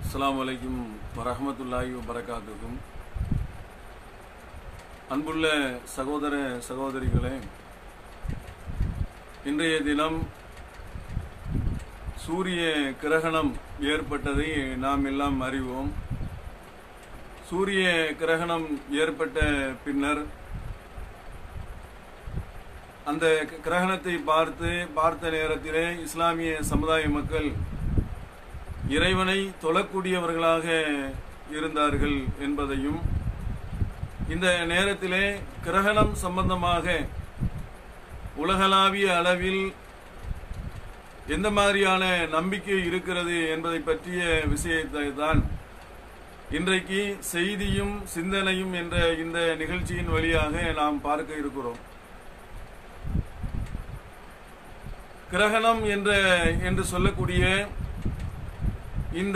அஸ்ஸலாமு அலைக்கும் வரஹ்மத்துல்லாஹி வபரகாத்துஹு. அன்புள்ள சகோதர சகோதரிகளே, இன்றைய தினம் சூரிய கிரகணம் ஏற்பட்டதை நாம் எல்லாம் அறிவோம். சூரிய கிரகணம் ஏற்பட்ட பின்னர் அந்த கிரகணத்தை பார்த்த நேரத்திலே இஸ்லாமிய சமுதாய மக்கள் இறைவனை தொழக்கூடியவர்களாக இருந்தார்கள் என்பதையும், இந்த நேரத்திலே கிரகணம் சம்பந்தமாக உலகளாவிய அளவில் எந்த மாதிரியான நம்பிக்கை இருக்கிறது என்பதை பற்றிய விஷயத்தை தான் இன்றைக்கு செய்தியும் சிந்தனையும் என்ற இந்த நிகழ்ச்சியின் வழியாக நாம் பார்க்க இருக்கிறோம். கிரகணம் என்று சொல்லக்கூடிய இந்த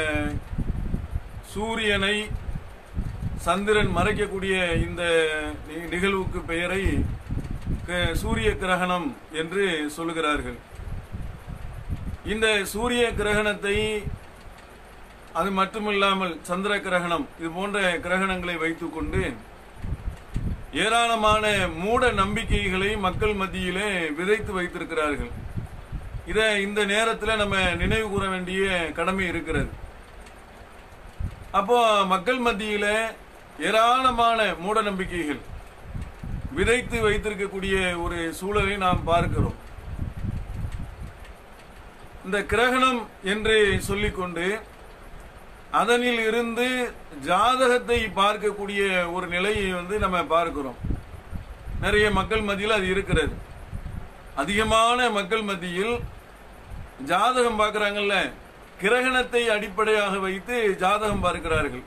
சூரியனை சந்திரன் மறைக்கக்கூடிய இந்த நிகழ்வுக்கு பெயரை சூரிய கிரகணம் என்று சொல்லுகிறார்கள். இந்த சூரிய கிரகணத்தை, அது மட்டுமில்லாமல் சந்திர கிரகணம், இது போன்ற கிரகணங்களை வைத்துக்கொண்டு ஏராளமான மூட நம்பிக்கைகளை மக்கள் மத்தியிலே விதைத்து வைத்திருக்கிறார்கள். இதை இந்த நேரத்தில் நம்ம நினைவு கூற வேண்டிய கடமை இருக்கிறது. அப்போ மக்கள் மத்தியில ஏராளமான மூட நம்பிக்கைகள் விதைத்து வைத்திருக்கக்கூடிய ஒரு சூழலை நாம் பார்க்கிறோம். இந்த கிரகணம் என்று சொல்லிக்கொண்டு அதனில் இருந்து ஜாதகத்தை பார்க்கக்கூடிய ஒரு நிலையை நம்ம பார்க்கிறோம். நிறைய மக்கள் மத்தியில் அது இருக்கிறது. அதிகமான மக்கள் மத்தியில் ஜாதகம் பார்க்கிறாங்கல்ல, கிரகணத்தை அடிப்படையாக வைத்து ஜாதகம் பார்க்கிறார்கள்.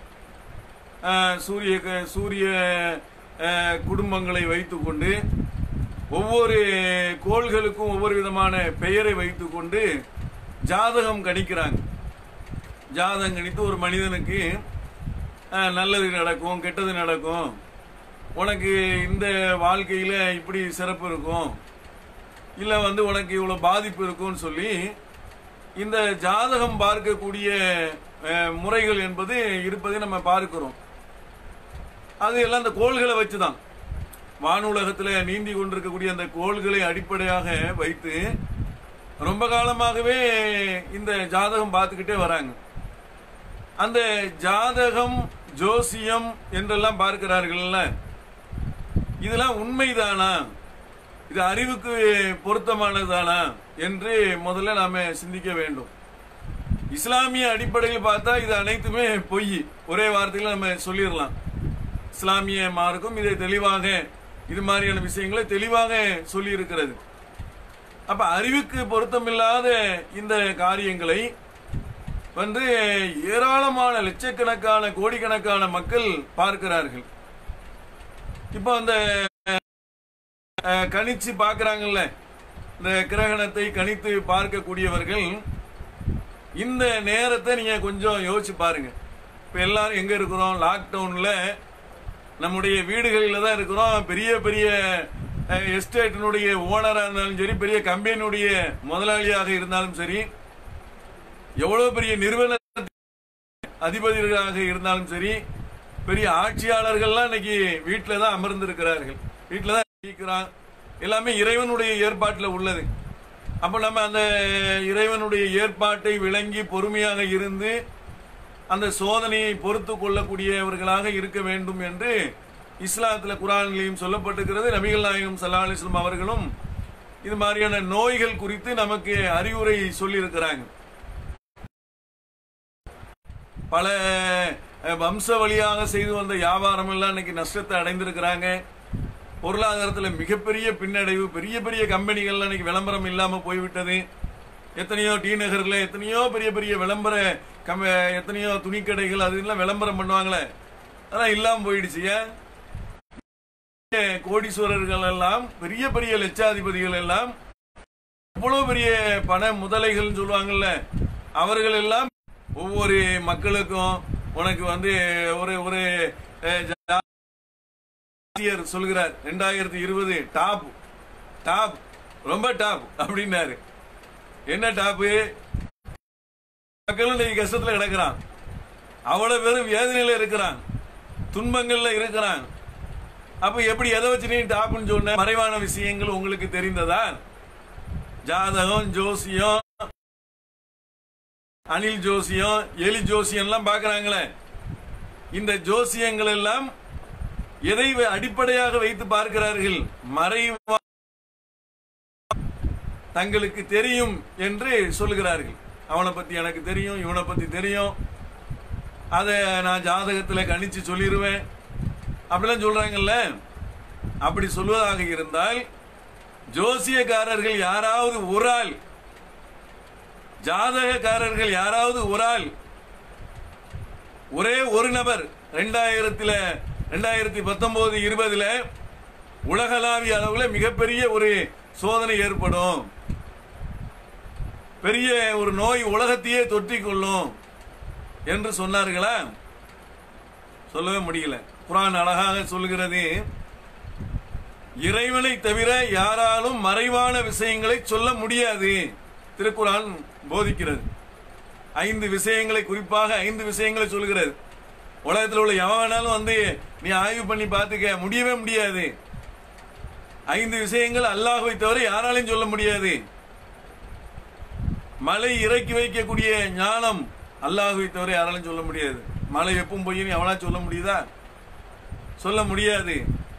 சூரிய குடும்பங்களை வைத்துக்கொண்டு ஒவ்வொரு கோள்களுக்கும் ஒவ்வொரு விதமான பெயரை வைத்துக்கொண்டு ஜாதகம் கணிக்கிறாங்க. ஜாதகம் கணித்து ஒரு மனிதனுக்கு நல்லது நடக்கும், கெட்டது நடக்கும், உனக்கு இந்த வாழ்க்கையில இப்படி சிறப்பு இருக்கும், இல்ல உனக்கு இவ்வளவு பாதிப்பு இருக்கும்னு சொல்லி இந்த ஜாதகம் பார்க்கக்கூடிய முறைகள் என்பது இருப்பதை நம்ம பார்க்கிறோம். அது எல்லாம் அந்த கோள்களை வச்சுதான், வானுலகத்தில் நீந்தி கொண்டிருக்கக்கூடிய அந்த கோள்களை அடிப்படையாக வைத்து ரொம்ப காலமாகவே இந்த ஜாதகம் பார்த்துக்கிட்டே வராங்க. அந்த ஜாதகம், ஜோசியம் என்றெல்லாம் பார்க்கிறார்கள்ல, இதெல்லாம் உண்மைதானா, இது அறிவுக்கு பொருத்தமானதானா என்று முதல்ல நாம சிந்திக்க வேண்டும். இஸ்லாமிய அடிப்படையில் பார்த்தா இது அனைத்துமே பொய், ஒரே வார்த்தையில் நம்ம சொல்லிடலாம். இஸ்லாமிய மார்க்கம் இதை தெளிவாக, இது மாதிரியான விஷயங்களை தெளிவாக சொல்லி இருக்கிறது. அப்ப அறிவுக்கு பொருத்தமில்லாத இந்த காரியங்களை ஏராளமான லட்சக்கணக்கான கோடிக்கணக்கான மக்கள் பார்க்கிறார்கள். இப்போ அந்த கணிச்சு பார்க்கிறாங்கல்ல, இந்த கிரகணத்தை கணித்து பார்க்கக்கூடியவர்கள் இந்த நேரத்தை நீங்க கொஞ்சம் யோசிச்சு பாருங்க. இப்ப எல்லாரும் எங்க இருக்கிறோம்? லாக்டவுன்ல நம்முடைய வீடுகளில் தான் இருக்கிறோம். பெரிய பெரிய எஸ்டேட்டினுடைய ஓனரா இருந்தாலும் சரி, பெரிய கம்பெனியுடைய முதலாளியாக இருந்தாலும் சரி, எவ்வளவு பெரிய நிறுவன அதிபதிகளாக இருந்தாலும் சரி, பெரிய ஆட்சியாளர்கள்லாம் இன்னைக்கு வீட்டில தான் அமர்ந்து இருக்கிறார்கள், வீட்டில தான் இருக்கிறான். எல்லாமே இறைவனுடைய ஏற்பாட்டில் உள்ளது. அப்ப நம்ம அந்த இறைவனுடைய ஏற்பாட்டை விளங்கி பொறுமையாக இருந்து அந்த சோதனையை பொறுத்து கொள்ளக்கூடியவர்களாக இருக்க வேண்டும் என்று இஸ்லாத்துல குர்ஆனிலும் சொல்லப்பட்டிருக்கிறது. நபிகள் நாயகம் ஸல்லல்லாஹு அலைஹி வஸல்லம் அவர்களும் இது மாதிரியான நோய்கள் குறித்து நமக்கு அறிவுரை சொல்லி இருக்கிறாங்க. பல வம்ச வழியாக செய்து வந்த வியாபாரம் எல்லாம் இன்னைக்கு நஷ்டத்தை அடைந்திருக்கிறாங்க. பொருளாதாரத்தில் மிகப்பெரிய பின்னடைவு, பெரிய பெரிய கம்பெனிகள் இன்னைக்கு விளம்பரம் இல்லாம போய்விட்டது. எத்தனையோ டி நகர்ல எத்தனையோ பெரிய பெரிய விளம்பர எத்தனையோ துணிக்கடைகள் அதெல்லாம் விளம்பரம் பண்ணுவாங்களே, அதெல்லாம் இல்லாம போயிடுச்சு. கோடீஸ்வரர்கள் எல்லாம், பெரிய பெரிய லட்சாதிபதிகள் எல்லாம், இவ்வளவு பெரிய பண முதலைகள் சொல்லுவாங்கல்ல, அவர்கள் எல்லாம் ஒவ்வொரு மக்களுக்கும் உனக்கு ஒரு ஒரு சொல்கிறார் 2020 டாப் டாப் ரொம்ப டாப் அப்படின்னாரு. என்ன டாப்பு? மக்களும் இன்னைக்கு கஷ்டத்துல கிடக்குறான். அவ்வளவு பேரும் வேதனையில இருக்கிறான், துன்பங்கள்ல இருக்கிறான். அப்ப எப்படி எதை வச்சு நீ டாப்னு சொன்ன? மறைவான விஷயங்கள் உங்களுக்கு தெரிந்ததா? ஜாதகம், ஜோசியம், அணில் ஜோசியம், எலி ஜோசியம் எல்லாம் பாக்குறாங்களே, இந்த ஜோசியங்கள் எல்லாம் எதை அடிப்படையாக வைத்து பார்க்கிறார்கள்? மறைவா தங்களுக்கு தெரியும் என்று சொல்லுகிறார்கள். அவனை பத்தி எனக்கு தெரியும், இவனை பத்தி தெரியும், அதை நான் ஜாதகத்தில் கணிச்சு சொல்லிடுவேன் அப்படிலாம் சொல்றாங்கல்ல. அப்படி சொல்வதாக இருந்தால் ஜோசியக்காரர்கள் யாராவது ஒரு ஆள், ஜாதகக்காரர்கள் யாராவது ஒரு ஆள், ஒரே ஒரு நபர் 2019-20 உலகளாவிய அளவில் மிகப்பெரிய ஒரு சோதனை ஏற்படும், பெரிய ஒரு நோய் உலகத்தையே தொற்றிக்கொள்ளும் என்று சொன்னார்களா? சொல்லவே முடியல. குர்ஆன் அழகாக சொல்கிறது, இறைவனை தவிர யாராலும் மறைவான விஷயங்களை சொல்ல முடியாது. திருக்குர்ஆன் போதிக்கிறது. 5 விஷயங்களை, குறிப்பாக 5 விஷயங்களை சொல்கிறது. உலகத்தில் உள்ள எவனாலும் வந்து நீ ஆய்வு பண்ணி பார்த்துக்க, முடியவே முடியாது. 5 விஷயங்கள் அல்லாஹ்வை தவிர யாராலையும் சொல்ல முடியாது. மலை இறக்கி வைக்கக்கூடிய ஞானம் அல்லாஹ்வை தவிர யாராலும் சொல்ல முடியாது. மலை எப்பவும் போய் எவனா சொல்ல முடியுதா? சொல்ல முடியாது.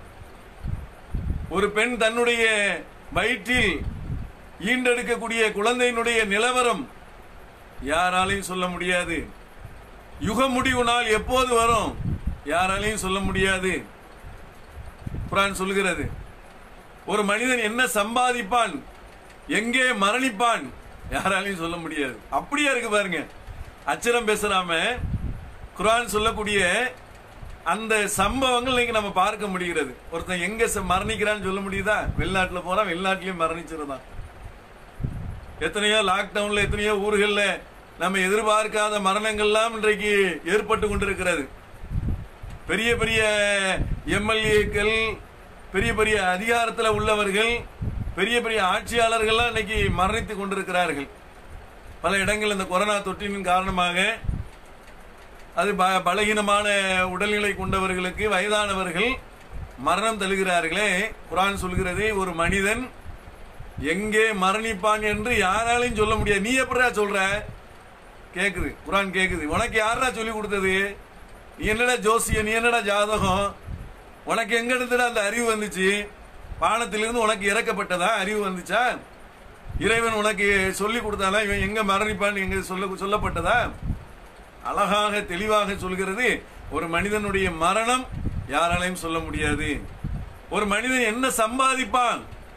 ஒரு பெண் தன்னுடைய வயிற்றில் ஈண்டெடுக்கக்கூடிய குழந்தையினுடைய நிலவரம் யாராலையும் சொல்ல முடியாது. யுக முடிவு நாள் எப்போது வரும் யாராலையும் சொல்ல முடியாது. குர்ஆன் சொல்கிறது, ஒரு மனிதன் என்ன சம்பாதிப்பான், எங்கே மரணிப்பான் யாராலையும் சொல்ல முடியாது. அப்படியே இருக்கு பாருங்க. அச்சரம் பேசுறாம குர்ஆன் சொல்லக்கூடிய அந்த சம்பவங்கள் இன்னைக்கு நம்ம பார்க்க முடிகிறது. ஒருத்தன் எங்க மரணிக்கிறான்னு சொல்ல முடியுதா? வெளிநாட்டுல போனா வெளிநாட்டிலயும் மரணிச்சிருந்தான். எத்தனையோ லாக்டவுன்ல, எத்தனையோ ஊர்கள்ல நம்ம எதிர்பார்க்காத மரணங்கள்லாம் இன்றைக்கு ஏற்பட்டு கொண்டிருக்கிறது. பெரிய பெரிய எம்எல்ஏக்கள், பெரிய பெரிய அதிகாரத்தில் உள்ளவர்கள், பெரிய பெரிய ஆட்சியாளர்கள்லாம் இன்னைக்கு மரணித்துக் கொண்டிருக்கிறார்கள். பல இடங்கள் இந்த கொரோனா தொற்றின் காரணமாக அது பலகீனமான உடல்நிலை கொண்டவர்களுக்கு, வயதானவர்கள் மரணம் தழுகிறார்களே. குர்ஆன் சொல்கிறது, ஒரு மனிதன் எங்கே மரணிப்பான் என்று யாராலையும் சொல்ல முடியாது. நீ எப்படா சொல்ற? கேக்குது, குர்ஆன் கேக்குது. உனக்கு யாரா சொல்லி கொடுத்தது? நீ என்னடா ஜோசியம், நீ என்னடா ஜாதகம்? உனக்கு எங்க இருந்துடா அந்த அறிவு வந்துச்சு? வானத்திலிருந்து உனக்கு இறக்கப்பட்டதா அறிவு வந்துச்சா? இறைவன் உனக்கு சொல்லி கொடுத்தானா இவன் எங்க மரணிப்பான்னு எங்க சொல்லப்பட்டதா? அழகாக தெளிவாக சொல்கிறது, ஒரு மனிதனுடைய மரணம் யாராலையும் சொல்ல முடியாது. ஒரு மனிதன் என்ன சம்பாதிப்பான்,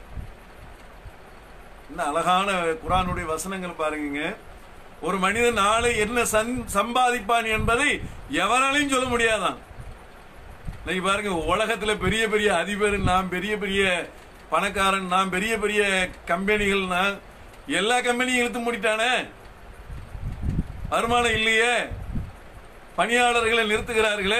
என்ன அழகான குர்ஆனுடைய வசனங்கள் பாருங்க. ஒரு மனிதன் நாளை என்ன சம்பாதிப்பான் என்பதை எவராலையும் சொல்ல முடியாதான். இன்னைக்கு பாருங்க, உலகத்துல பெரிய பெரிய அதிபர் நாம், பெரிய பெரிய பணக்காரன் நாம், பெரிய பெரிய கம்பெனிகள் நான், எல்லா கம்பெனியும் இழுத்து மூடிட்டானே. வருமானம் இல்லையே, பணியாளர்களை நிறுத்துகிறார்களே,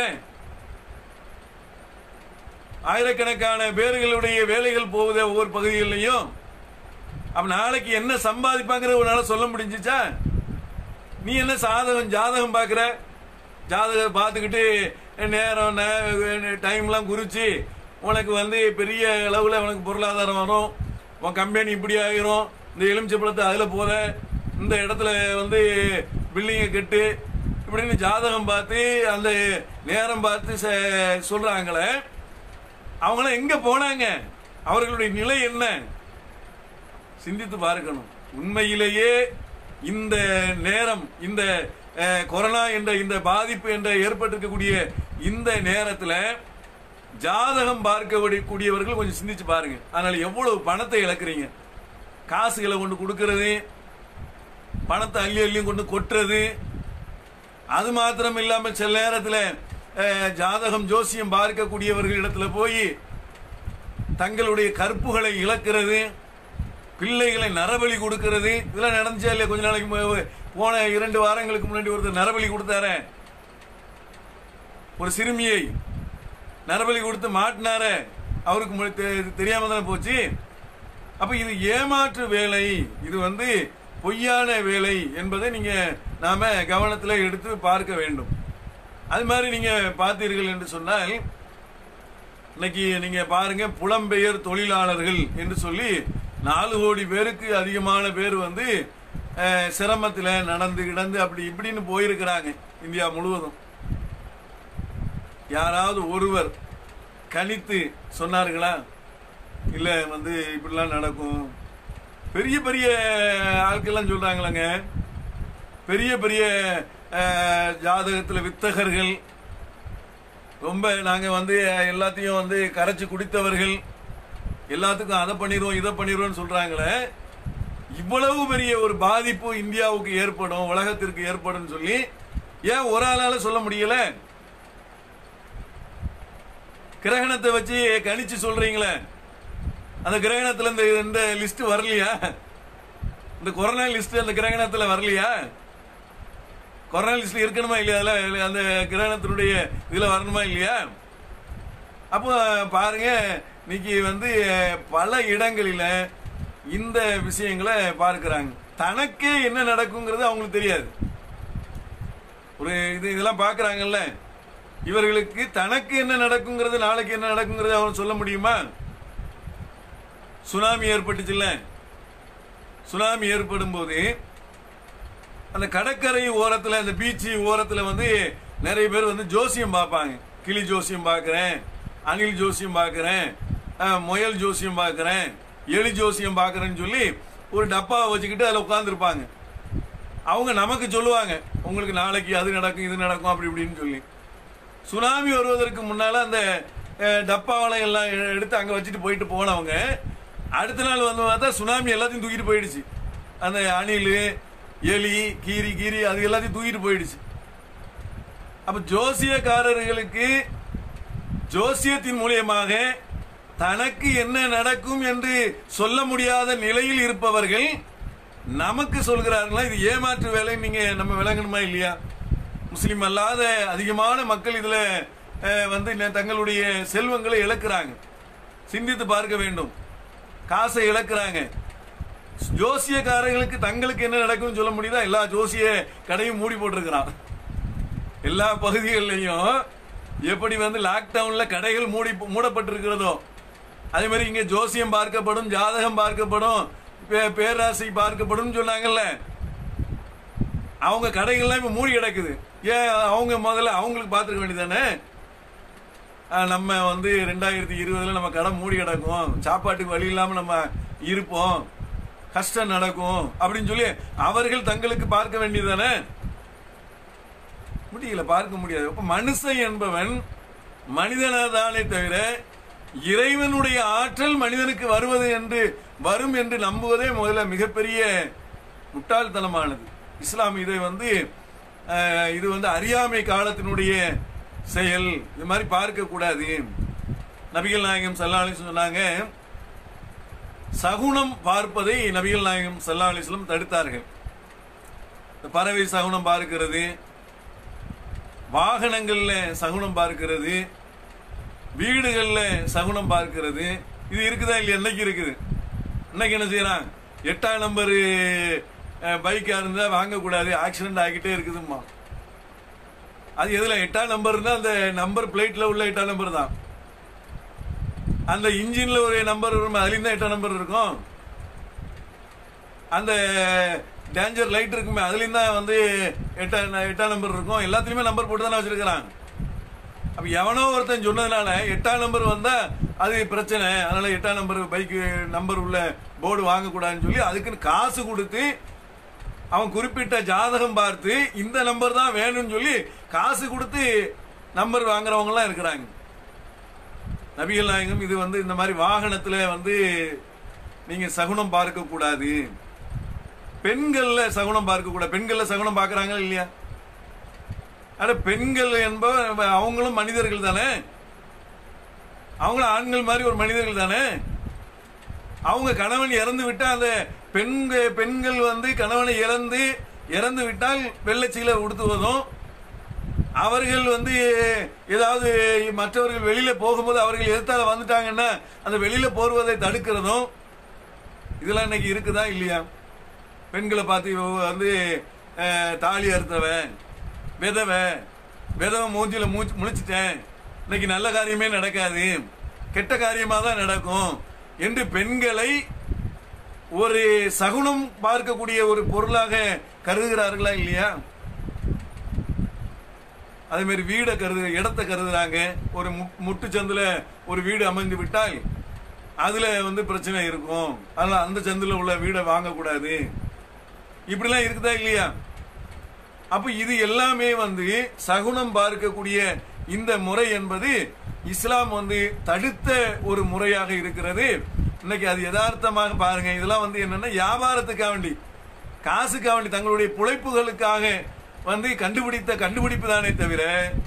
ஆயிரக்கணக்கான பேர்களுடைய வேலைகள் போகுது ஒவ்வொரு பகுதிகளிலையும். அப்ப நாளைக்கு என்ன சம்பாதிப்பாங்கிற ஒரு நாள் சொல்ல முடிஞ்சிச்சா? நீ என்ன ஜாதகம் பாக்குற? ஜாதகம் பார்த்துக்கிட்டு நேரம் டைம்லாம் குறிச்சு உனக்கு வந்து பெரிய அளவில் உனக்கு பொருளாதாரம் வரும், உன் கம்பெனி இப்படி ஆகிரும், இந்த எலுமிச்சம்பழத்தை அதில் போத, இந்த இடத்துல வந்து பில்டிங்கை கட்டு, இப்படின்னு ஜாதகம் பார்த்து அந்த நேரம் பார்த்து சொல்றாங்களே, அவங்களாம் எங்க போனாங்க? அவர்களுடைய நிலை என்ன? சிந்தித்து பார்க்கணும். உண்மையிலேயே இந்த நேரம், இந்த கொரோனா என்ற இந்த பாதிப்பு என்ற ஏற்பட்டிருக்கக்கூடிய இந்த நேரத்தில் ஜாதகம் பார்க்கக்கூடியவர்கள் கொஞ்சம் சிந்திச்சு பாருங்க. அதனால எவ்வளவு பணத்தை இழக்கிறீங்க? காசுகளை கொண்டு கொடுக்கறது, பணத்தை அள்ளி அள்ளியும் கொண்டு கொட்டுறது. அது மாத்திரம் இல்லாமல் சில நேரத்தில் ஜாதகம் ஜோசியம் பார்க்கக்கூடியவர்கள் இடத்துல போய் தங்களுடைய கற்புகளை இழக்கிறது, பிள்ளைகளை நரபலி கொடுக்கிறது. இதெல்லாம் நடந்துச்சா இல்லையா? கொஞ்ச நாளைக்கு போன 2 வாரங்களுக்கு முன்னாடி ஒருத்தர் நரபலி கொடுத்தார, ஒரு சிறுமியை நரபலி கொடுத்து மாட்டினார, அவருக்கு தெரியாம தானே போச்சு. அப்ப இது ஏமாற்று வேலை, இது பொய்யான வேலை என்பதை நாம கவனத்தில் எடுத்து பார்க்க வேண்டும். அது மாதிரி நீங்க பார்த்தீர்கள் என்று சொன்னால் இன்னைக்கு நீங்க பாருங்க, புலம்பெயர் தொழிலாளர்கள் என்று சொல்லி 4 கோடி பேருக்கு அதிகமான பேர் வந்து சிரமத்தில் நடந்து கிடந்து அப்படி இப்படின்னு போயிருக்கிறாங்க இந்தியா முழுவதும். யாராவது ஒருவர் கணித்து சொன்னார்களா? இல்ல வந்து இப்படிலாம் நடக்கும். பெரிய பெரிய ஆட்கள்லாம் சொல்றாங்களங்க, பெரிய பெரிய ஜாதகத்துல வித்தகர்கள், ரொம்ப நாங்க வந்து எல்லாத்தையும் வந்து கரைச்சு குடித்தவர்கள், எல்லாத்துக்கும் அதை பண்ணிடுவோம் இதை பண்ணிடுவோம் சொல்றாங்களே. இவ்வளவு பெரிய ஒரு பாதிப்பு இந்தியாவுக்கு ஏற்படும், உலகத்திற்கு ஏற்படும் சொல்லி ஏன் ஒரு ஆளால சொல்ல முடியல? கிரகணத்தை வச்சு கணிச்சு சொல்றீங்களே, அந்த கிரகணத்துல இந்த லிஸ்ட் வரலையா? இந்த கொரோனா லிஸ்ட் அந்த கிரகணத்துல வரலையா? கொரோனா லிஸ்ட் இருக்கணுமா இல்லையா? அதுல அந்த கிரகணத்தினுடைய இதுல வரணுமா இல்லையா? அப்போ பாருங்க, இன்னைக்கு வந்து பல இடங்களில இந்த விஷயங்களை பார்க்கிறாங்க. தனக்கே என்ன நடக்குங்கிறது அவங்களுக்கு தெரியாது. ஒரு இதெல்லாம் பாக்குறாங்கல்ல, இவர்களுக்கு தனக்கு என்ன நடக்குங்கிறது, நாளைக்கு என்ன நடக்குங்கிறது அவங்க சொல்ல முடியுமா? சுனாமி ஏற்பட்டுச்சுல்ல, சுனாமி ஏற்படும் போது அந்த கடற்கரை ஓரத்துல, அந்த பீச்சு ஓரத்துல வந்து நிறைய பேர் வந்து ஜோசியம் பார்ப்பாங்க. கிளி ஜோசியம் பார்க்கிறேன், அணில் ஜோசியம் பார்க்கிறேன், முயல் ஜோசியம் பார்க்கிறேன், எலி ஜோசியம் பார்க்கிறேன்னு சொல்லி ஒரு டப்பாவை வச்சுக்கிட்டு அதில் உட்கார்ந்துருப்பாங்க. அவங்க நமக்கு சொல்லுவாங்க, உங்களுக்கு நாளைக்கு அது நடக்கும் இது நடக்கும் அப்படி இப்படின்னு சொல்லி. சுனாமி வருவதற்கு முன்னால அந்த டப்பாவளை எல்லாம் எடுத்து அங்க வச்சுட்டு போயிட்டு போனவங்க அடுத்த நாள் வந்து பார்த்தா சுனாமி எல்லாத்தையும் தூக்கிட்டு போயிடுச்சு. அந்த அணில், எலி, கீரி அது எல்லாத்தையும் தூக்கிட்டு போயிடுச்சு. அப்ப ஜோசியக்காரர்களுக்கு ஜோசியத்தின் மூலியமாக தனக்கு என்ன நடக்கும் என்று சொல்ல முடியாத நிலையில் இருப்பவர்கள் நமக்கு சொல்கிறார்களா? இது ஏமாற்று வேலை. நீங்க நம்ம விளங்கணுமா இல்லையா? முஸ்லிம் அல்லாத அதிகமான மக்கள் இதுல வந்து தங்களுடைய செல்வங்களை இழக்கிறாங்க. சிந்தித்து பார்க்க வேண்டும். காசை இழக்கிறாங்க. ஜோசியக்காரர்களுக்கு தங்களுக்கு என்ன நடக்கும் சொல்ல முடியுதா? எல்லா ஜோசிய கடையும் மூடி போட்டிருக்கிறான். எல்லா பகுதிகளிலையும் எப்படி வந்து லாக்டவுன்ல கடைகள் மூடப்பட்டிருக்கிறதோ அதே மாதிரி இங்க ஜோசியம் பார்க்கப்படும், ஜாதகம் பார்க்கப்படும், பேராசை பார்க்கப்படும் சொன்னாங்கல்ல. அவங்க கடைகள்லாம் இப்ப மூடி கிடக்குது. ஏன்? அவங்க முதல்ல அவங்களுக்கு பார்த்துக்க வேண்டியதானே. நம்ம வந்து 2020 நம்ம கடை மூடி கிடக்கும், சாப்பாட்டுக்கு வழி இல்லாம நம்ம இருப்போம், கஷ்டம் நடக்கும் அப்படின்னு சொல்லி அவர்கள் தங்களுக்கு பார்க்க வேண்டியதானே. முடியல, பார்க்க முடியாது. மனுஷன் என்பவன் மனிதனாதானே தவிர இறைவனுடைய ஆற்றல் மனிதனுக்கு வரும் என்று நம்புவதே முதல்ல மிகப்பெரிய முட்டாள்தனமானது. இஸ்லாம் இதை வந்து இது வந்து அறியாமை காலத்தினுடைய செயல், இது மாதிரி பார்க்க கூடாது. நபிகள் நாயகம் ஸல்லல்லாஹு அலைஹி வஸல்லம் சொன்னாங்க, சகுனம் பார்ப்பதை நபிகள் நாயகம் ஸல்லல்லாஹு அலைஹி வஸல்லம் தடுத்தார்கள். பறவை சகுனம் பார்க்கிறது, வாகனங்கள்ல சகுனம் பார்க்கிறது, வீடுகள்ல சகுனம் பார்க்கிறது, இது இருக்குதா இல்லையா? இன்னைக்கு இருக்குது. இன்னைக்கு என்ன செய்யறான்? 8ஆம் நம்பர் பைக்கா இருந்தா வாங்கக்கூடாது, ஆக்சிடென்ட் ஆகிட்டே இருக்குதுமா. அது எதுல 8ஆம் நம்பர் இருந்தா அந்த நம்பர் பிளேட்ல உள்ள 8ஆம் நம்பர் தான். அந்த இன்ஜின்ல ஒரு நம்பர் வரும், அதுல 8ஆம் நம்பர் இருக்கும். அந்த டேஞ்சர் லைட் இருக்குமே, அதுல தான் வந்து 8ஆம் நம்பர் இருக்கும். எல்லாத்துலயுமே நம்பர் போட்டு தானே வச்சிருக்கிறான். அப்ப எவனோ ஒருத்தன் சொன்னதுனால 8ஆம் நம்பர் வந்தா அது பிரச்சனை, அதனால 8ஆம் நம்பர் பைக்கு நம்பர் உள்ள போர்டு வாங்கக்கூடாதுன்னு சொல்லி அதுக்குன்னு காசு கொடுத்து அவன் குறிப்பிட்ட ஜாதகம் பார்த்து இந்த நம்பர் தான் வேணும்னு சொல்லி காசு கொடுத்து நம்பர் வாங்குறவங்க எல்லாம் இருக்கிறாங்க. நபிகள் நாயகம் இது வந்து இந்த மாதிரி வாகனத்துல வந்து நீங்க சகுனம் பார்க்க கூடாது, பெண்கள்ல சகுனம் பார்க்க கூடாது. பெண்கள்ல சகுனம் பார்க்கறாங்க இல்லையா? அட பெண்கள் என்ப அவங்களும் மனிதர்கள் தானே, அவங்களும் ஆண்கள் மாதிரி ஒரு மனிதர்கள் தானே. அவங்க கணவன் இறந்து விட்டா அந்த பெண்கள் வந்து கணவனை இறந்து விட்டால் வெள்ளச்சீலை உடுத்துவதும், அவர்கள் வந்து ஏதாவது மற்றவர்கள் வெளியில போகும்போது அவர்கள் எதிர்த்தால வந்துட்டாங்கன்னா அந்த வெளியில போடுவதை தடுக்கிறதும், இதெல்லாம் இன்னைக்கு இருக்குதா இல்லையா? பெண்களை பார்த்து வந்து தாலி அறுத்தவன், விதவை விதவை மூஞ்சில முழிச்சிட்டேன், இன்னைக்கு நல்ல காரியமே நடக்காது, கெட்ட காரியமா தான் நடக்கும் என்று பெண்களை ஒரு சகுனம் பார்க்கக்கூடிய ஒரு பொருளாக கருதுகிறார்களா இல்லையா? அதே மாதிரி வீடை இடத்தை கருதுறாங்க. ஒரு முட்டு சந்துல ஒரு வீடு அமைந்து விட்டால் அதுல பிரச்சனை இருக்கும், அதனால அந்த சந்துல உள்ள வீடை வாங்கக்கூடாது, இப்படிலாம் இருக்குதா இல்லையா? அப்ப இது எல்லாமே சகுனம் பார்க்கக்கூடிய இந்த முறை என்பது இஸ்லாம் தடுத்த ஒரு முறையாக இருக்கிறது. இன்னைக்கு அது யதார்த்தமாக பாருங்க. இதெல்லாம் என்னன்னா வியாபாரத்துக்காக வேண்டி, காசுக்காக வேண்டி, தங்களுடைய பிழைப்புகளுக்காக கண்டுபிடித்த கண்டுபிடிப்பு தானே தவிர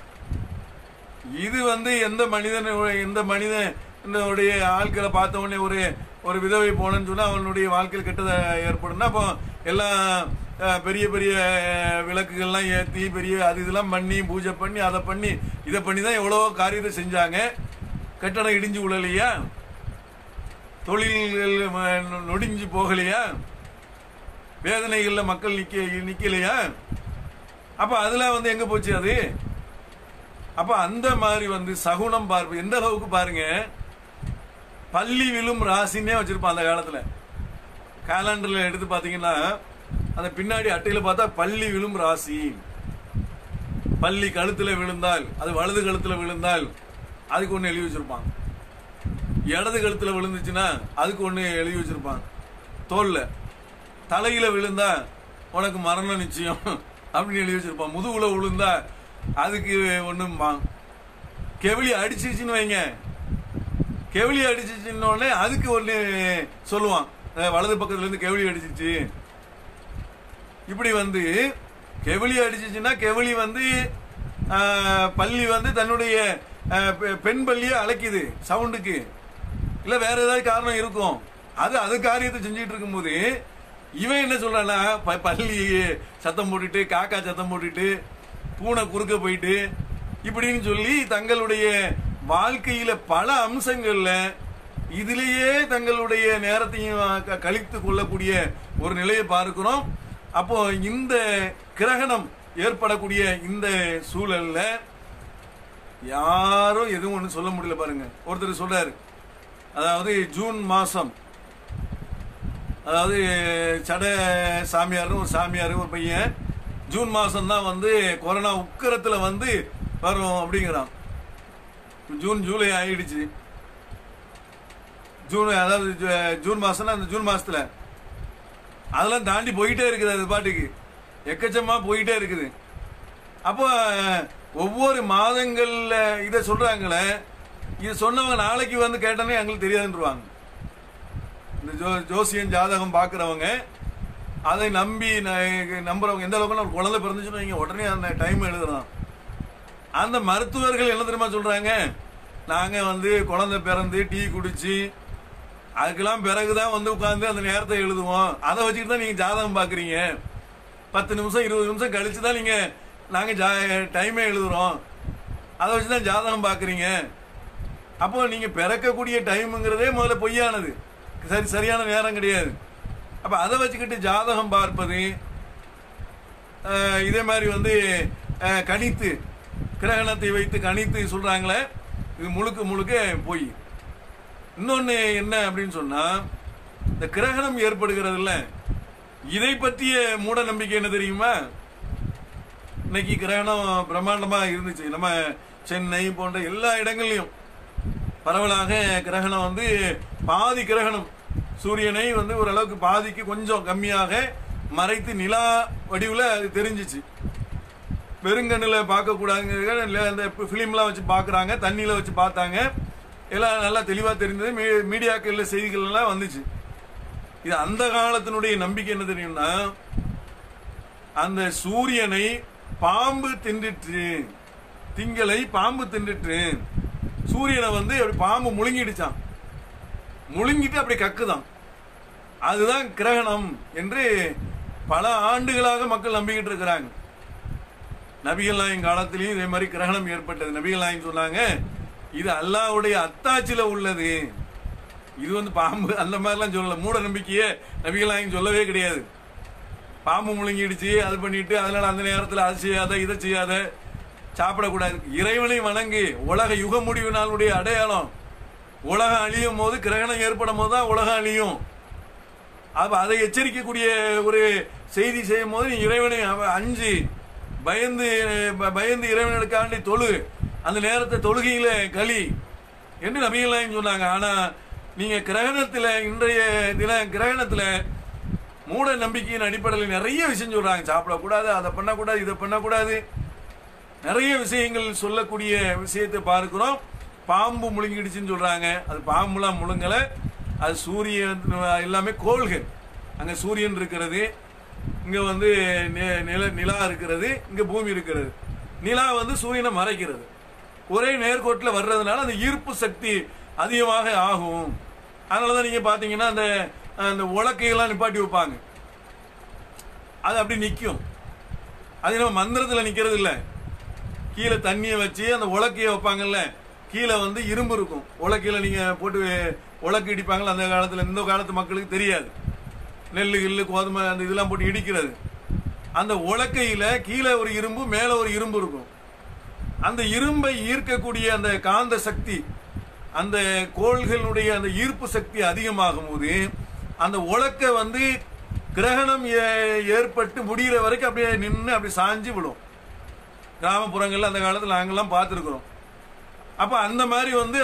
இது எந்த மனிதனுடைய ஆட்களை பார்த்த உடனே ஒரு விதவை போனன்னு சொன்னா அவனுடைய வாழ்க்கையில் கெட்டதை ஏற்படும்னா அப்போ எல்லாம் பெரிய பெரிய விளக்குகள்லாம் ஏற்றி பெரிய அது இதெல்லாம் பண்ணி பூஜை பண்ணி அதை பண்ணி இதை பண்ணி தான் எவ்வளவோ காரியத்தை செஞ்சாங்க. கட்டடம் இடிஞ்சு விழலையா? தொழில்கள் நொடிஞ்சு போகலையா? வேதனைகள்ல மக்கள் நிக்கலையா? அப்ப அதுல எங்க போச்சு அது? அப்ப அந்த மாதிரி சகுனம் பார்ப்பு எந்த அளவுக்கு பாருங்க, பள்ளி விழும் ராசின்னே வச்சிருப்பான் அந்த காலத்துல. கேலண்டர்ல எடுத்து பாத்தீங்கன்னா அந்த பின்னாடி அட்டையில பார்த்தா பள்ளி விழும் ராசி, பள்ளி கழுத்துல விழுந்தால், அது வலது கழுத்துல விழுந்தால் அதுக்கு ஒண்ணு எழுதி வச்சிருப்பான், இடது கழுத்துல விழுந்துச்சுன்னா அதுக்கு ஒண்ணு எழுதி வச்சிருப்பான், தோல்ல தலையில விழுந்தா உனக்கு மரணம் நிச்சயம் அப்படின்னு எழுதி வச்சிருப்பான், முதுகுல விழுந்தா அதுக்கு ஒண்ணுமா, கெவிலி அடிச்சிச்சுன்னு வைங்க, கெவிலி அடிச்சிச்சுன்னு அதுக்கு ஒண்ணு சொல்லுவான், வலது பக்கத்துல இருந்து கெவிலி அடிச்சிச்சு. இப்படி கெவிலி அடிச்சிச்சுன்னா கெவிலி பள்ளி தன்னுடைய பெண் பள்ளியை அழைக்குது சவுண்டுக்கு, இல்ல வேற ஏதாவது காரணம் இருக்கும். அது காரியத்தை செஞ்சுட்டு இருக்கும் போது இவன் என்ன சொல்றானா, பள்ளி சத்தம் போட்டுட்டு, காக்கா சத்தம் போட்டுட்டு, பூனை குறுக்க போயிட்டு இப்படின்னு சொல்லி தங்களுடைய வாழ்க்கையில பல அம்சங்கள்ல இதிலேயே தங்களுடைய நேரத்தையும் கழித்து கொள்ளக்கூடிய ஒரு நிலையை பார்க்கிறோம். அப்போ இந்த கிரகணம் ஏற்படக்கூடிய இந்த சூழல்ல யாரும் எதுவும் ஒண்ணு சொல்ல முடியல பாருங்க. ஒருத்தர் சொல்றாரு, அதாவது ஜூன் மாசம், அதாவது சட சாமியார் ஒரு சாமியார் ஒரு பையன் ஜூன் மாசம் தான் கொரோனா உக்கரத்துல வரும் அப்படிங்கிறான். ஜூன் ஜூலை ஆயிடுச்சு, அதாவது ஜூன் மாசம்னா அந்த ஜூன் மாசத்துல அதெல்லாம் தாண்டி போயிட்டே இருக்குது, அது பாட்டுக்கு எக்கச்சமா போயிட்டே இருக்குது. அப்போ ஒவ்வொரு மாதங்கள்ல இதை சொல்றாங்களே, இது சொன்னவங்க நாளைக்கு கேட்டனே எங்களுக்கு தெரியாதுன்றுவாங்க. இந்த ஜோசியன் ஜாதகம் பாக்குறவங்க அதை நம்புறவங்க எந்த அளவுக்கு ஒரு குழந்தை பிறந்துச்சுன்னு வைங்க, உடனே அந்த டைம் எழுதுறான். அந்த மருத்துவர்கள் என்ன தெரியுமா சொல்றாங்க, நாங்க குழந்தை பிறந்து டீ குடிச்சு அதுக்கெல்லாம் பிறகுதான் உட்கார்ந்து அந்த நேரத்தை எழுதுவோம், அதை வச்சுட்டு தான் நீங்க ஜாதகம் பாக்குறீங்க, 10 நிமிஷம் 20 நிமிஷம் கழிச்சுதான் நீங்க நாங்க டைமே எழுதுறோம், அதை வச்சுதான் ஜாதகம் பாக்குறீங்க. அப்போ நீங்க பிறக்கக்கூடிய டைம்ங்கிறதே முதல்ல பொய்யானது, சரியான நேரம் கிடையாது. அப்ப அதை வச்சுக்கிட்டு ஜாதகம் பார்ப்பது, இதே மாதிரி கணித்து கிரகணத்தை வைத்து கணித்து சொல்றாங்களே, இது முழுக்க முழுக்க போய். இன்னொன்னு என்ன அப்படின்னு சொன்னா, இந்த கிரகணம் ஏற்படுகிறதுல இதை பற்றிய மூட நம்பிக்கை என்ன தெரியுமா? இன்னைக்கு கிரகணம் பிரம்மாண்டமா இருந்துச்சு, நம்ம சென்னை போன்ற எல்லா இடங்கள்லயும் பரவலாக கிரகணம் பாதி கிரகணம் சூரியனை ஓரளவுக்கு பாதிக்கு கொஞ்சம் கம்மியாக மறைத்து நிலா வடிவுல அது தெரிஞ்சிச்சு. வெறுங்கண்ணுல பார்க்க கூடாதுங்க, இந்த பிலிம்லாம் வச்சு பாக்குறாங்க, தண்ணியில வச்சு பார்த்தாங்க, எல்லாம் நல்லா தெளிவா தெரிஞ்சது, மீடியாக்கள்ல செய்திகள் எல்லாம் வந்துச்சு. இது அந்த காலத்தினுடைய நம்பிக்கை என்ன தெரியும்னா, அந்த சூரியனை பாம்பு தின்றுட்டு, திங்களை பாம்பு தின்றுட்டு, சூரியனை அப்படி பாம்பு முழுங்கிடுச்சான், முழுங்கிட்டு அப்படி கக்குதான், அதுதான் கிரகணம் என்று பல ஆண்டுகளாக மக்கள் நம்பிக்கிட்டு இருக்கிறாங்க. நபிகள் நாயகம் காலத்திலையும் இதே மாதிரி கிரகணம் ஏற்பட்டது. நபிகள் நாயகம் சொன்னாங்க, இது அல்லாஹ்வுடைய அத்தாட்சியில உள்ளது, இது பாம்பு அந்த மாதிரிலாம் சொல்லல. மூட நம்பிக்கையே நபிகள் நாயகம் சொல்லவே கிடையாது. பாம்பு முழுங்கிடுச்சு அது பண்ணிட்டு அதனால அந்த நேரத்தில் அது செய்யாத இதை செய்யாத, சாப்பிடக்கூடாது. இறைவனை வணங்கு. உலக யுக முடிவு நாளுடைய அடையாளம். உலகம் அழியும் போது, கிரகணம் ஏற்படும் போது தான் உலகம் அழியும். அப்ப அதை எச்சரிக்கக்கூடிய ஒரு செய்தி செய்யும் போது நீ இறைவனை அஞ்சு பயந்து இறைவனுக்காண்டி தொழு, அந்த நேரத்தை தொழுகையில களி என்று நபிகள் சொன்னாங்க. ஆனா நீங்க கிரகணத்துல, இன்றைய தின கிரகணத்துல மூட நம்பிக்கையின் அடிப்படையில் நிறைய விஷயம் சொல்றாங்க. சாப்பிடக்கூடாது, அதை பண்ணக்கூடாது, இதை பண்ணக்கூடாது, நிறைய விஷயங்கள் சொல்லக்கூடிய விஷயத்தை பார்க்கிறோம். பாம்பு முழுங்கிடுச்சுன்னு சொல்றாங்க. அது பாம்புலாம் முழுங்கல, அது சூரியன் எல்லாமே கோள்கள். அங்க சூரியன் இருக்கிறது, இங்க வந்து நிலா இருக்கிறது, இங்க பூமி இருக்கிறது. நிலா வந்து சூரியனை மறைக்கிறது. ஒரே நேர்கோட்டில் வர்றதுனால அந்த ஈர்ப்பு சக்தி அதிகமாக ஆகும். அதனாலதான் நீங்க பாத்தீங்கன்னா அந்த உலக்கையெல்லாம் நிப்பாட்டி வைப்பாங்க, அது அப்படி நிற்கும். அது நம்ம மந்திரத்தில் நிக்கிறது இல்லை. கீழே தண்ணியை வச்சு அந்த உலக்கையை வைப்பாங்கல்ல, கீழே வந்து இரும்பு இருக்கும். உலக்கையில நீங்க போட்டு உலக்கு இடிப்பாங்கல்ல, அந்த காலத்துல, இந்த காலத்து மக்களுக்கு தெரியாது. நெல்லு கில்லு கோதுமை அந்த இதெல்லாம் போட்டு இடிக்கிறது. அந்த உலக்கையில கீழே ஒரு இரும்பு, மேல ஒரு இரும்பு இருக்கும். அந்த இரும்பை ஈர்க்கக்கூடிய அந்த காந்த சக்தி, அந்த கோள்களுடைய அந்த ஈர்ப்பு சக்தி அதிகமாகும் போது அந்த உலக்க வந்து கிரகணம் ஏற்பட்டு முடிகிற வரைக்கும் அப்படியே நின்று அப்படி சாஞ்சு விடும். கிராமப்புறங்கள்ல அந்த காலத்தில் நாங்கெல்லாம் பார்த்துருக்கிறோம். அப்ப அந்த மாதிரி வந்து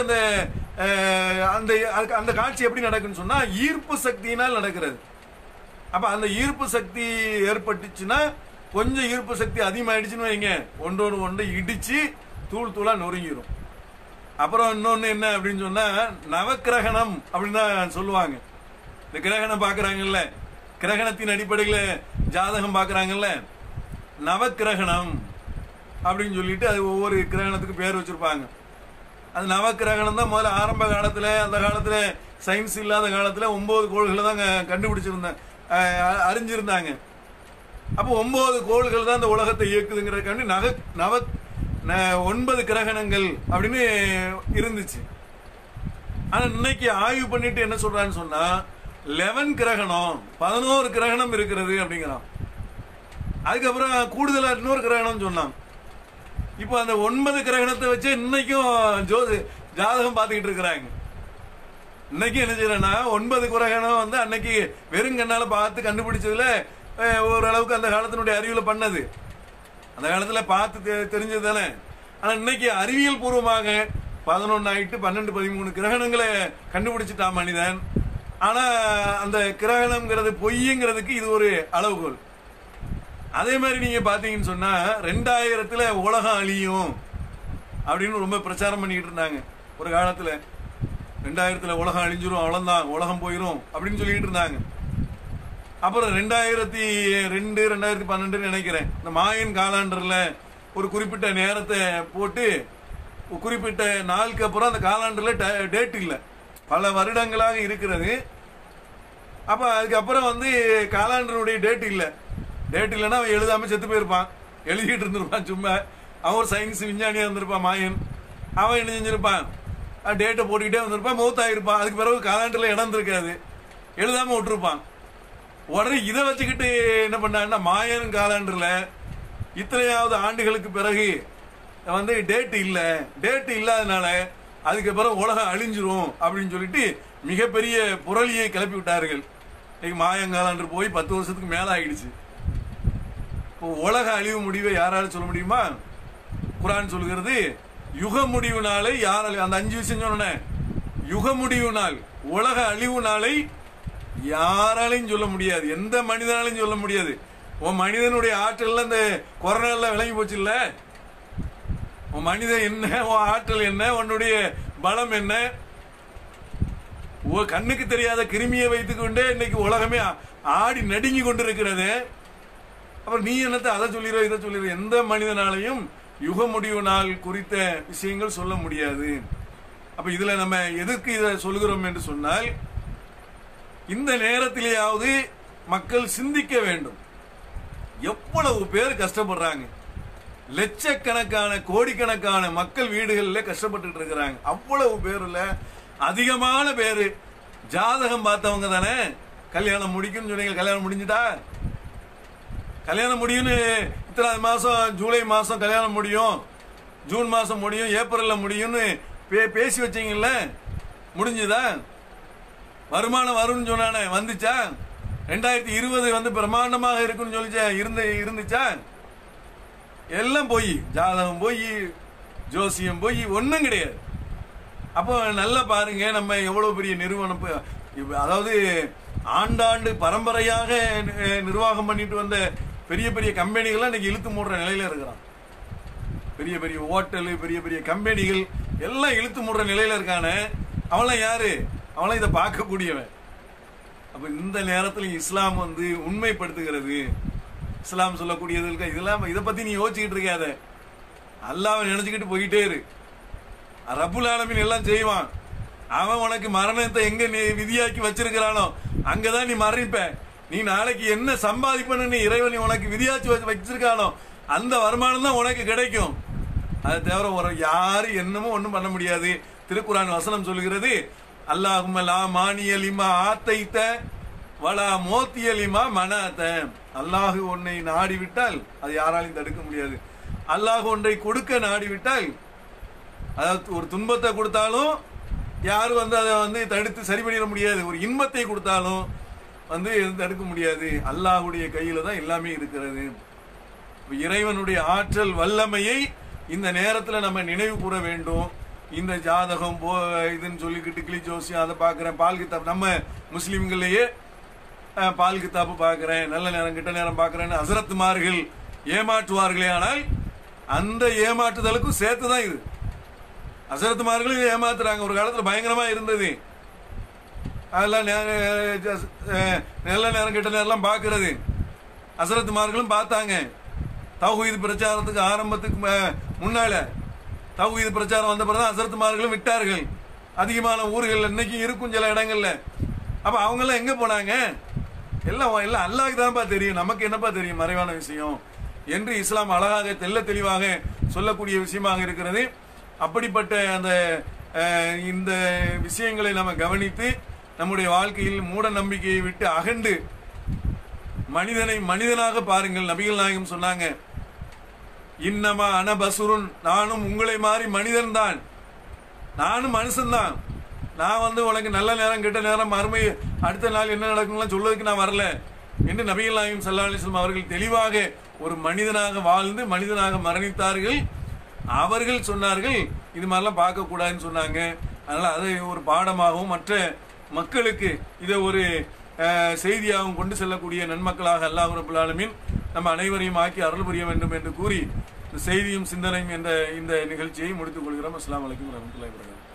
அந்த காட்சி எப்படி நடக்குன்னு சொன்னா ஈர்ப்பு சக்தியினால் நடக்கிறது. அப்ப அந்த ஈர்ப்பு சக்தி ஏற்பட்டுச்சுன்னா, கொஞ்சம் ஈர்ப்பு சக்தி அதிகமாயிடுச்சுன்னு வைங்க, ஒன்றோடு ஒன்று இடிச்சு தூள் தூளா நொறுங்கிடும். அப்புறம் இன்னொன்னு என்ன அப்படின்னு சொன்னா, நவக்கிரகணம் அப்படின்னு தான் சொல்லுவாங்க. இந்த கிரகணம் பாக்குறாங்கல்ல, கிரகணத்தின் அடிப்படையில் ஜாதகம் பாக்குறாங்கல்ல, நவக்கிரகணம் அப்படின்னு சொல்லிட்டு அது ஒவ்வொரு கிரகணத்துக்கு பேர் வச்சிருப்பாங்க. அது நவக்கிரகணம் தான் முதல்ல ஆரம்ப காலத்துல, அந்த காலத்துல சயின்ஸ் இல்லாத காலத்துல 9 கோள்களை தான் கண்டுபிடிச்சிருந்தாங்க, அறிஞ்சிருந்தாங்க. அப்போ 9 கோள்கள் தான் இந்த உலகத்தை இயக்குதுங்கிறதுக்காண்டி 9 கிரகணங்கள் அப்படின்னு இருந்துச்சு. ஆனா இன்னைக்கு ஆய்வு பண்ணிட்டு என்ன சொல்றான்னு சொன்னா 11 கிரகணம், 11 கிரகணம் இருக்கிறது அப்படிங்கிறான். அதுக்கப்புறம் கூடுதலா இன்னொரு கிரகணம் சொன்னான். இப்போ அந்த 9 கிரகணத்தை வச்சு இன்னைக்கும் ஜாதகம் பார்த்துக்கிட்டு இருக்கிறாங்க. இன்னைக்கு என்ன செய்யறேன்னா 9 கிரகணம் வந்து அன்னைக்கு வெறும் கண்ணால பார்த்து கண்டுபிடிச்சதுல ஓரளவுக்கு அந்த காலத்தினுடைய அறிவியல பண்ணது, அந்த காலத்துல பார்த்து தெரிஞ்சது தானே. ஆனா இன்னைக்கு அறிவியல் பூர்வமாக 11 ஆயிட்டு 12 13 கிரகணங்களை கண்டுபிடிச்சிட்டான் மனிதன். ஆனா அந்த கிரகணம்ங்கிறது பொய்ங்கிறதுக்கு இது ஒரு அளவுகோல். அதே மாதிரி நீங்க பாத்தீங்கன்னு சொன்னா 2000 உலகம் அழியும் அப்படின்னு ரொம்ப பிரச்சாரம் பண்ணிட்டு இருந்தாங்க ஒரு காலத்துல. 2000 உலகம் அழிஞ்சிரும், அவ்வளவுதான், உலகம் போயிரும் அப்படின்னு சொல்லிட்டு இருந்தாங்க. அப்புறம் 2002 2012 நினைக்கிறேன், இந்த மாயன் காலாண்டர்ல ஒரு குறிப்பிட்ட நேரத்தை போட்டு குறிப்பிட்ட நாளுக்கு அப்புறம் அந்த காலாண்டர்ல டேட் இல்லை, பல வருடங்களாக இருக்கிறது. அப்ப அதுக்கப்புறம் வந்து காலாண்டருடைய டேட் இல்லை. டேட் இல்லைன்னா அவன் எழுதாம செத்து போயிருப்பான், எழுதிட்டு இருந்திருப்பான் சும்மா. அவன் ஒரு சயின்ஸ் விஞ்ஞானியா இருந்திருப்பான் மாயன். அவன் என்ன செஞ்சிருப்பான், டேட்டை போட்டுக்கிட்டே வந்திருப்பான், மௌத்தாயிருப்பான். அதுக்கு பிறகு காலாண்டர்ல இடம் இருக்காது, எழுதாம விட்டுருப்பான். உடனே இதை வச்சுக்கிட்டு என்ன பண்ணாங்கன்னா மாயன் காலாண்டர்ல இத்தனையாவது ஆண்டுகளுக்கு பிறகு வந்து டேட் இல்ல, டேட் இல்லாதனால அதுக்கப்புறம் உலகம் அழிஞ்சிரும் அப்படின்னு சொல்லிட்டு மிகப்பெரிய புரளியை கிளப்பி விட்டார்கள். இன்னைக்கு மாயங்காலாண்டர் போய் 10 வருஷத்துக்கு மேல ஆயிடுச்சு. இப்போ உலக அழிவு முடிவை யாராலும் சொல்ல முடியுமா? குர்ஆன் சொல்லுகிறது யுக முடிவு நாளை யாராலும், அந்த 5 விஷயம் சொன்னேன், யுக முடிவு நாள், உலக அழிவு நாளை யாராலையும் சொல்ல முடியாது, எந்த மனிதனாலையும் சொல்ல முடியாது. உன் மனிதனுடைய ஆற்றல் இந்த கொரோனால விளங்கி போச்சு இல்ல, உன் மனிதன் என்ன, உன் ஆற்றல் என்ன, உன்னுடைய பலம் என்ன, கண்ணுக்கு தெரியாத கிருமியை வைத்துக் கொண்டே இன்னைக்கு உலகமே ஆடி நடுங்கி கொண்டிருக்கிறது. அப்புறம் நீ என்னத்தை அதை சொல்லிடுற இதை சொல்லிடுற? எந்த மனிதனாலையும் யுக முடிவு நாள் குறித்த விஷயங்கள் சொல்ல முடியாது. அப்ப இதுல நம்ம எதுக்கு இதை சொல்கிறோம் என்று சொன்னால், இந்த நேரத்திலேயாவது மக்கள் சிந்திக்க வேண்டும். எவ்வளவு பேர் கஷ்டப்படுறாங்க, லட்சக்கணக்கான கோடிக்கணக்கான மக்கள் வீடுகளில் கஷ்டப்பட்டு இருக்கிறாங்க. அவ்வளவு பேர்ல அதிகமான பேரு ஜாதகம் பார்த்தவங்க தானே. கல்யாணம் முடிக்கும்னு சொன்னீங்க, கல்யாணம் முடிஞ்சுட்டா? கல்யாணம் முடியும்னு இத்தனை மாசம், ஜூலை மாசம் கல்யாணம் முடியும், ஜூன் மாசம் முடியும், ஏப்ரல்ல முடியும்னு பேசி வச்சீங்கல்ல, முடிஞ்சுதா? வருமானம் வரும்னு சொன்னானே, வந்துச்சா? 2020 வந்து பிரமாண்டமாக இருக்குன்னு சொல்லிச்சா, இருந்துச்சா? எல்லாம் போய், ஜாதகம் போய், ஜோசியம் போய், ஒன்றும் கிடையாது. அப்போ நல்லா பாருங்க, நம்ம எவ்வளவு பெரிய நிறுவனம், அதாவது ஆண்டாண்டு பரம்பரையாக நிர்வாகம் பண்ணிட்டு வந்த பெரிய பெரிய கம்பெனிகள் இன்னைக்கு இழுத்து மூடுற நிலையில இருக்கிறான். பெரிய பெரிய ஹோட்டலு, பெரிய பெரிய கம்பெனிகள் எல்லாம் இழுத்து மூடுற நிலையில இருக்கானே, அவன்லாம் யாரு? அவன்லாம் இதை பார்க்கக்கூடியவன். அப்ப இந்த நேரத்தில் இஸ்லாம் வந்து உண்மைப்படுத்துகிறது. இஸ்லாம் சொல்லக்கூடியது இதெல்லாம், இதை பத்தி நீ யோசிச்சுக்கிட்டு இருக்காத. அல்லாஹ்வை நினைச்சுக்கிட்டு போயிட்டே இரு. ரப்புல் ஆலமீன் எல்லாம் செய்வான். அவன் உனக்கு மரணத்தை எங்க விதியாக்கி வச்சிருக்கிறானோ அங்கதான் நீ மரணிப்ப. நீ நாளைக்கு என்ன சம்பாதிப்பன்னு இறைவன் உனக்கு விதியாச்சு வச்சிருக்கானோ அந்த வருமானம் தான் உனக்கு கிடைக்கும். அது தவிர ஒரு யாரு என்னமோ ஒன்றும் பண்ண முடியாது. திருக்குர்ஆன் வசனம் சொல்லுகிறது, அல்லாஹும்ம லா மானியலிமா ஆத்தைத்த வலா மோத்தியலிமா மனாத்த. அல்லாஹு ஒன்னை நாடிவிட்டால் அது யாராலையும் தடுக்க முடியாது. அல்லாஹ் ஒன்றை கொடுக்க நாடிவிட்டால், அதாவது ஒரு துன்பத்தை கொடுத்தாலும் யாரும் வந்து அதை வந்து தடுத்து சரி பண்ணிட முடியாது. ஒரு இன்பத்தை கொடுத்தாலும் வந்து தடுக்க முடியாது. அல்லாஹுடைய கையில தான் எல்லாமே இருக்கிறது. இறைவனுடைய ஆற்றல் வல்லமையை இந்த நேரத்தில் நம்ம நினைவு கூற வேண்டும். இந்த ஜாதகம் இதுன்னு சொல்லிக்கிட்டு கிளி ஜோசியம் அதை பார்க்குறேன், பால் கித்தாப், நம்ம முஸ்லீம்கள்லேயே பால் கித்தாப்பு பார்க்குறேன், நல்ல நேரம் கிட்ட நேரம் பார்க்குறேன்னு ஹசரத்துமார்கள் ஏமாற்றுவார்களே. ஆனால் அந்த ஏமாற்றுதலுக்கும் சேர்த்து தான் இது. ஹசரத்துமார்களும் ஏமாத்துறாங்க. ஒரு காலத்தில் பயங்கரமா இருந்தது. அதெல்லாம் நல்ல நேரம் கிட்ட நேரம் பார்க்கறது ஹசரத்துமார்களும் பார்த்தாங்க. தௌஹீத் பிரச்சாரத்துக்கு ஆரம்பத்துக்கு முன்னால தௌஹீத் பிரச்சாரம் வந்த பிறகு ஹசரத்துமார்களும் விட்டார்கள். அதிகமான ஊர்கள் இன்னைக்கு இருக்கும் சில இடங்கள்ல. அப்ப அவங்க எல்லாம் எங்க போனாங்க? எல்லாம் அல்லாஹ்க்கு தான்ப்பா தெரியும், நமக்கு என்னப்பா தெரியும் மறைவான விஷயம் என்று இஸ்லாம் அழகாக தெல்ல தெளிவாக சொல்லக்கூடிய விஷயமாக இருக்கிறது. அப்படிப்பட்ட அந்த இந்த விஷயங்களை நம்ம கவனித்து நம்முடைய வாழ்க்கையில் மூட நம்பிக்கையை விட்டு அகண்டு மனிதனை மனிதனாக பாருங்கள். நபிகள் நாயகம் சொன்னாங்க, இன்னமா அனபசுருன், நானும் உங்களை மாதிரி மனிதன் தான், நானும் மனுஷன்தான். நான் வந்து உனக்கு நல்ல நேரம் கெட்ட நேரம் மறுமை அடுத்த நாள் என்ன நடக்கும்லாம் சொல்வதற்கு நான் வரல என்று நபிகள் நாயகம் ஸல்லல்லாஹு அலைஹி வஸல்லம் அவர்கள் தெளிவாக ஒரு மனிதனாக வாழ்ந்து மனிதனாக மரணித்தார்கள். அவர்கள் சொன்னார்கள் இது மாதிரிலாம் பார்க்க கூடாதுன்னு சொன்னாங்க. அதனால அதை ஒரு பாடமாகவும் மற்ற மக்களுக்கு இதை ஒரு செய்தியாகவும் கொண்டு செல்லக்கூடிய நன்மக்களாக அல்லாஹ் ரப்பல் ஆலமீன் நம்ம அனைவரையும் ஆக்கி அருள் புரிய வேண்டும் என்று கூறி செய்தியும் சிந்தனையும் என்ற இந்த நிகழ்ச்சியை முடித்துக் கொள்கிறோம். அஸ்ஸலாமு அலைக்கும் வரஹ்மத்துல்லாஹி வபரகாத்துஹு.